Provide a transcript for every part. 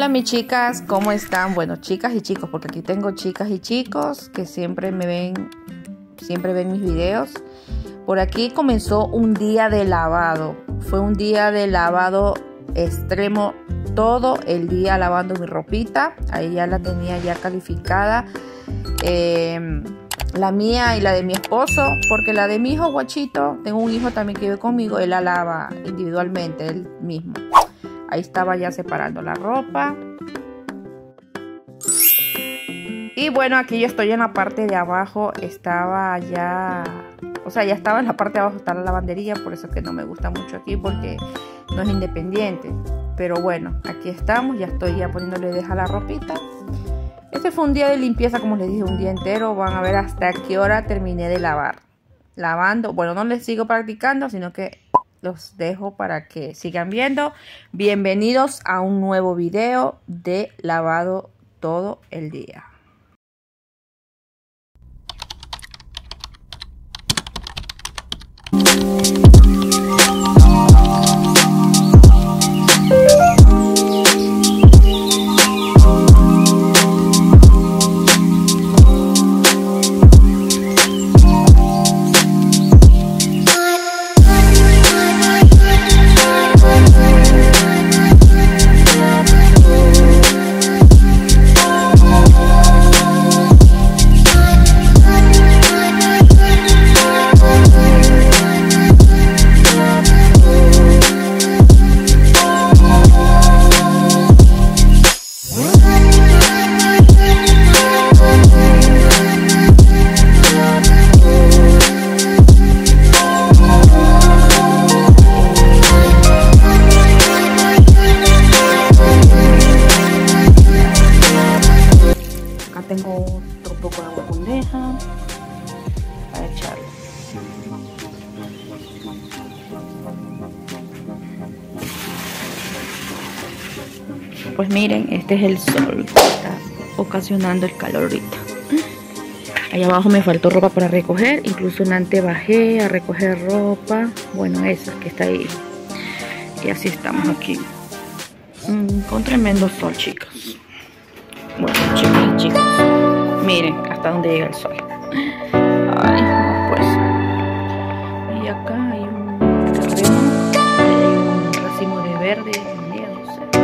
Hola mis chicas, ¿cómo están? Bueno, chicas y chicos, porque aquí tengo chicas y chicos que siempre ven mis videos. Por aquí comenzó un día de lavado. Fue un día de lavado extremo, todo el día lavando mi ropita. Ahí ya la tenía ya calificada. La mía y la de mi esposo, porque la de mi hijo Guachito, tengo un hijo también que vive conmigo, él la lava individualmente, él mismo. Ahí estaba ya separando la ropa. Y bueno, aquí yo estoy en la parte de abajo. Estaba ya... O sea, ya estaba en la parte de abajo, está la lavandería. Por eso es que no me gusta mucho aquí, porque no es independiente. Pero bueno, aquí estamos. Ya estoy ya poniéndole deja la ropita. Este fue un día de limpieza, como les dije, un día entero. Van a ver hasta qué hora terminé de lavar. Lavando. Bueno, no les sigo practicando, sino que los dejo para que sigan viendo. Bienvenidos a un nuevo video de lavado todo el día. Tengo otro poco de agua con deja para echarle. Pues miren, este es el sol que está ocasionando el calor ahorita. Allá abajo me faltó ropa para recoger, incluso antes bajé a recoger ropa. Bueno, esa que está ahí. Y así estamos aquí. Con tremendo sol, chicas. Bueno, chicas y chicos, miren hasta dónde llega el sol. Ay, no, pues. Y acá hay un terreno, hay un racimo de verde, no sé.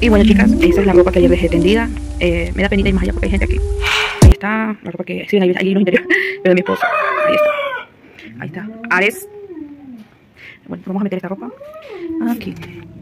Y bueno, chicas, esa es la ropa que ayer dejé tendida. Me da penita ir más allá porque hay gente aquí. Ahí está la ropa que exhiben ahí en los interiores, pero de mi esposo. Ahí está. Ahí está. Ares. Bueno, vamos a meter esta ropa aquí.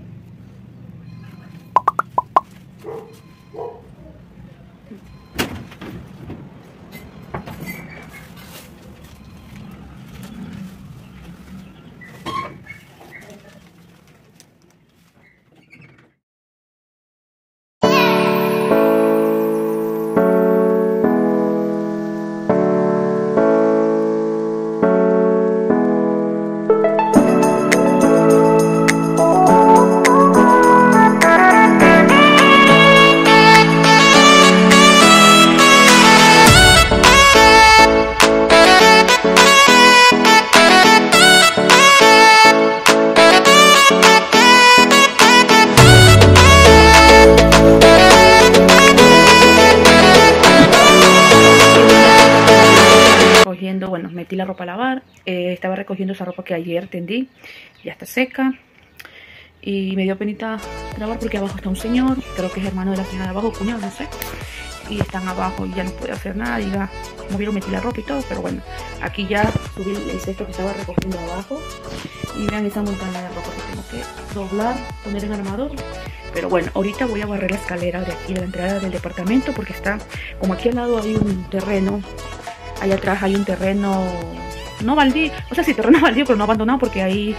Bueno, metí la ropa a lavar, estaba recogiendo esa ropa que ayer tendí, ya está seca y me dio penita grabar porque abajo está un señor, creo que es hermano de la señora de abajo, cuñado, no sé, y están abajo y ya no puede hacer nada y ya, como vieron, metí la ropa y todo, pero bueno, aquí ya subí el cesto que estaba recogiendo abajo y vean esa montaña de ropa que tengo que doblar, poner en armador. Pero bueno, ahorita voy a barrer la escalera de aquí de la entrada del departamento porque está, como aquí al lado hay un terreno. Allá atrás hay un terreno, no baldío, o sea, sí, terreno baldío, pero no abandonado porque ahí,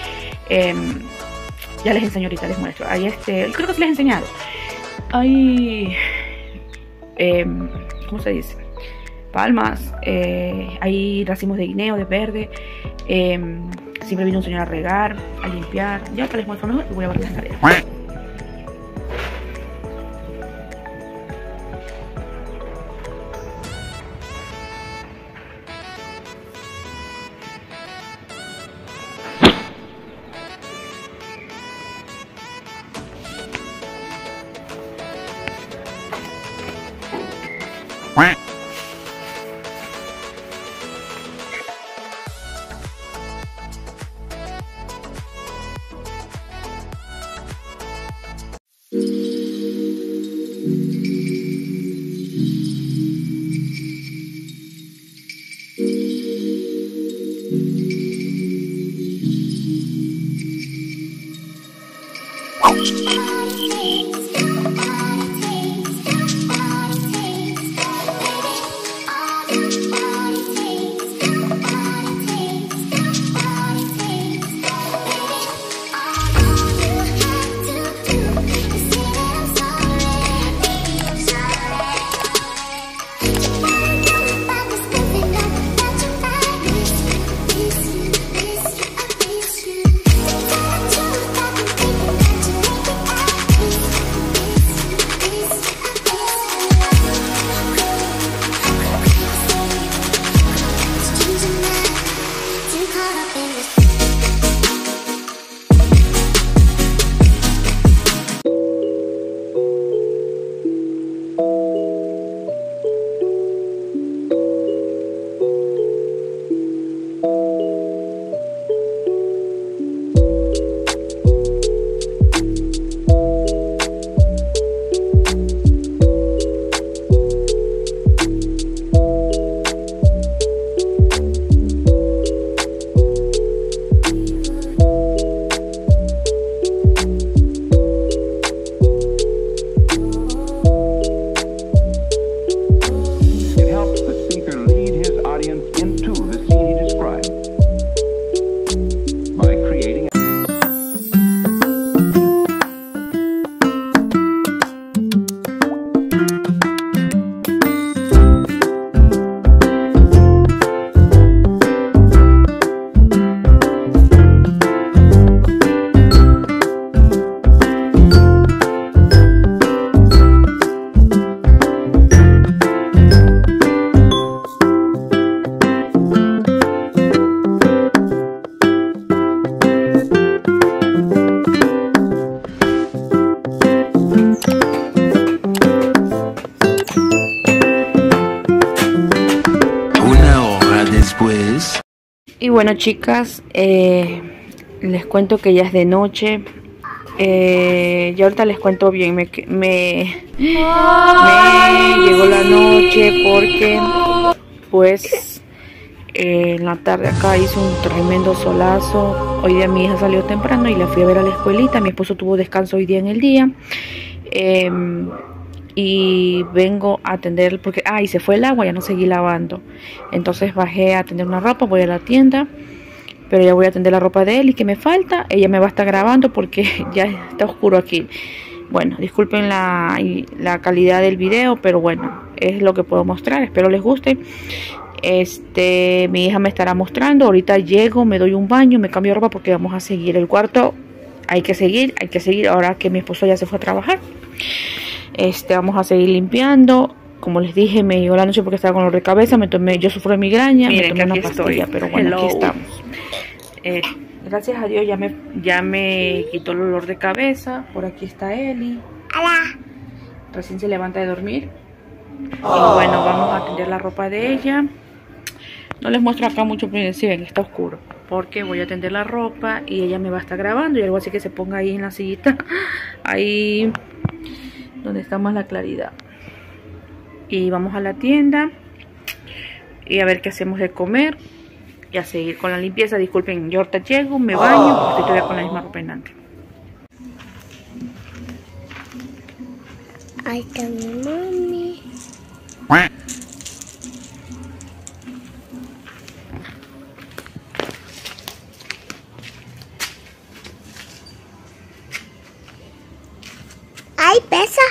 ya les enseño ahorita, les muestro. Ahí creo que sí les he enseñado. Hay, ¿cómo se dice? Palmas, hay racimos de guineo, de verde. Siempre vino un señor a regar, a limpiar. Ya les muestro mejor y voy a barrer la escalera. Y bueno, chicas, les cuento que ya es de noche. Yo ahorita les cuento bien. Me llegó la noche porque pues en la tarde acá hizo un tremendo solazo. Hoy día mi hija salió temprano y la fui a ver a la escuelita. Mi esposo tuvo descanso hoy día en el día. Y vengo a atender porque y se fue el agua, ya no seguí lavando. Entonces bajé a atender una ropa, voy a la tienda. Pero ya voy a atender la ropa de él y que me falta. Ella me va a estar grabando porque ya está oscuro aquí. Bueno, disculpen la calidad del video, pero bueno, es lo que puedo mostrar. Espero les guste. Mi hija me estará mostrando. Ahorita llego, me doy un baño, me cambio de ropa porque vamos a seguir el cuarto. Hay que seguir ahora que mi esposo ya se fue a trabajar. Vamos a seguir limpiando. Como les dije, me llegó la noche porque estaba con dolor de cabeza. Yo sufro de migraña. Miren, me tomé una pastilla, pero bueno, aquí estamos. Gracias a Dios ya me quitó el dolor de cabeza. Por aquí está Eli. Hola. Recién se levanta de dormir. Y bueno, vamos a atender la ropa de ella. No les muestro acá mucho, pero si ven, está oscuro. Porque voy a atender la ropa y ella me va a estar grabando. Y algo así que se ponga ahí en la sillita. Ahí donde está más la claridad. Y vamos a la tienda. Y a ver qué hacemos de comer. Y a seguir con la limpieza. Disculpen, yo ahorita llego, me baño, porque estoy todavía con la misma ropa en antes. Ahí está mi mami. ¡Ay, pesa!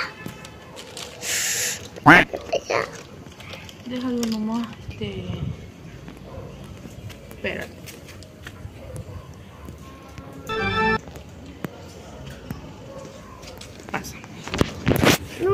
Pesa. Déjalo nomás. Espérate. Pasa. No.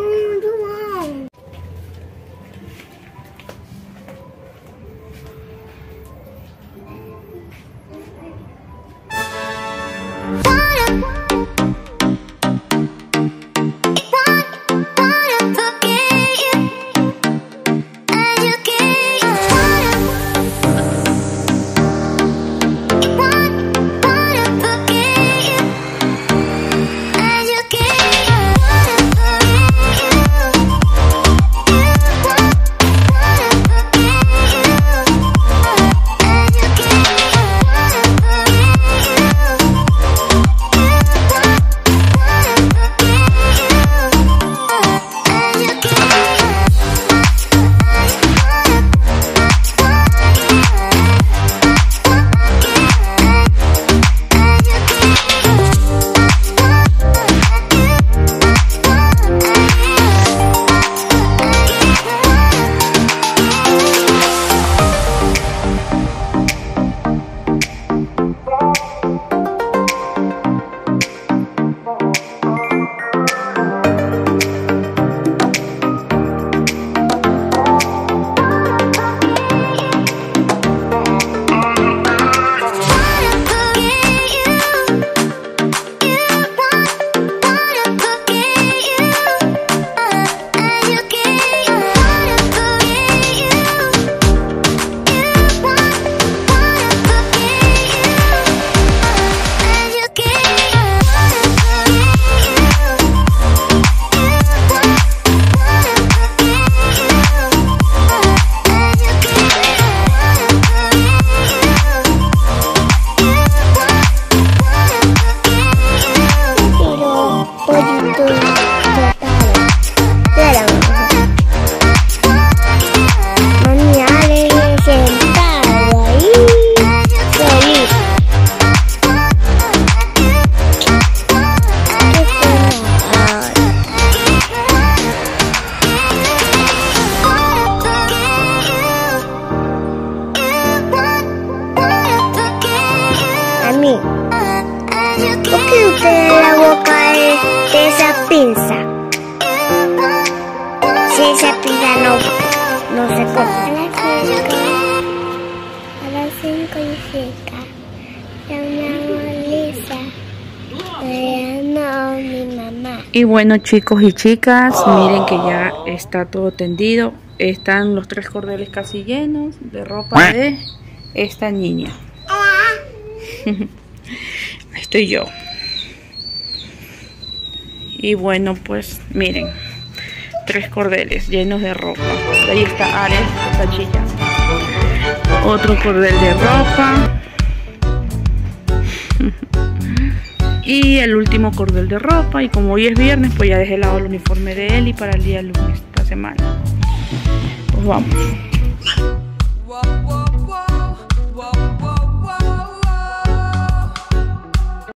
¿Por qué usted la boca de esa pinza? Si esa pinza no se come. A las 5 y 5. No, mi mamá. Y bueno, chicos y chicas, miren que ya está todo tendido. Están los 3 cordeles casi llenos de ropa de esta niña. Ahí estoy yo. Y bueno, pues miren, 3 cordeles llenos de ropa. Ahí está Ares, esta chica. Otro cordel de ropa. Y el último cordel de ropa. Y como hoy es viernes, pues ya dejé lavado el uniforme de Eli para el día lunes esta semana. Pues vamos.